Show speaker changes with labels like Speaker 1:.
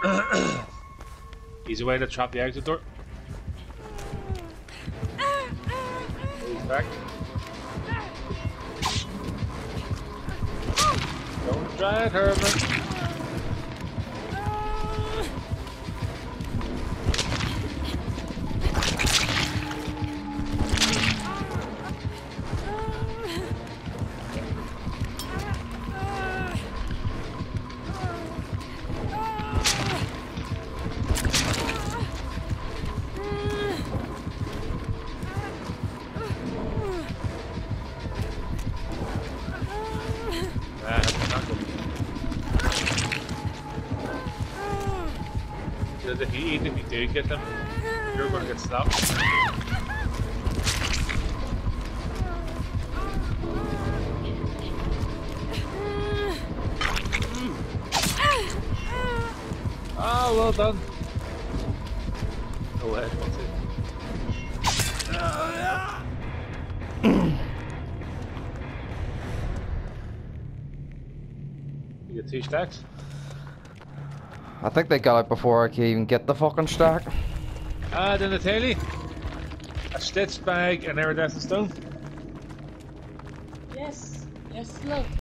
Speaker 1: Easy way to trap the exit door. He's back. Don't try it, Herman. Even if you do get them, you're going to get stopped. Oh, well done. Go ahead, what's it? You get 2 stacks?
Speaker 2: I think they got it before I can even get the fucking stack.
Speaker 1: Then the taily. A stitch bag and iridescent stone.
Speaker 3: Yes, yes, look.